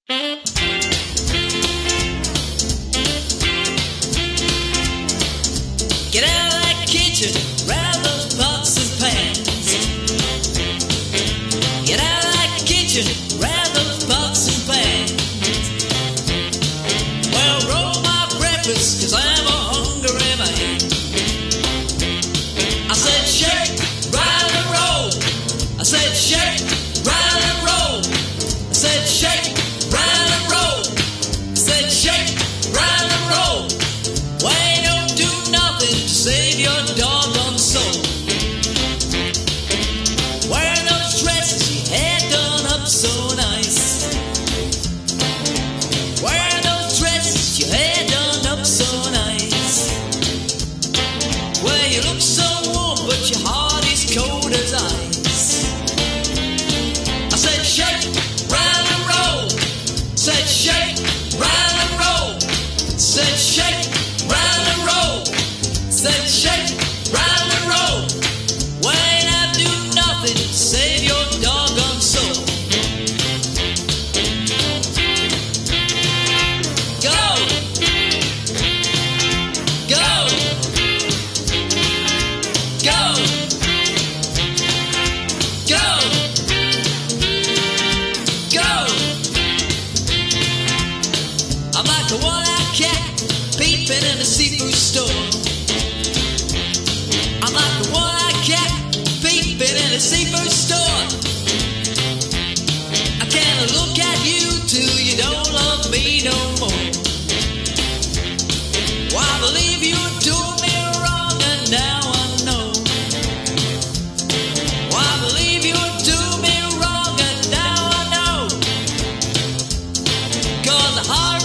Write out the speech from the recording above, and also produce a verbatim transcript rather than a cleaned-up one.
Get out of that kitchen, grab those pots and pans. Get out of that kitchen, grab those pots and pans. Well, roll my breakfast, cause I'm a hungry man. I said shake, rattle and roll. I said shake, rattle and roll. I said shake, rattle and roll. I said shake, rattle and roll. Why don't do nothing to save your doggone soul? Wearing those dresses you had done up so nice. Wearing those dresses you had done up so nice. Well, you look so warm, but your heart is cold as ice. I said shake, rattle and roll. Said shake, rattle and roll. Said shake, rattle and roll. Said shake, rattle and roll. Why ain't I do nothing to save your doggone soul? Go! Go! Go! Go! Go! I'm like a one-eyed cat peeping in a seafood store. I'm like a one-eyed cat peeping in a seafood store. I can't look at you till you don't love me no more. Well, I believe you do me wrong and now I know. Well, I believe you do me wrong and now I know. Cause the heart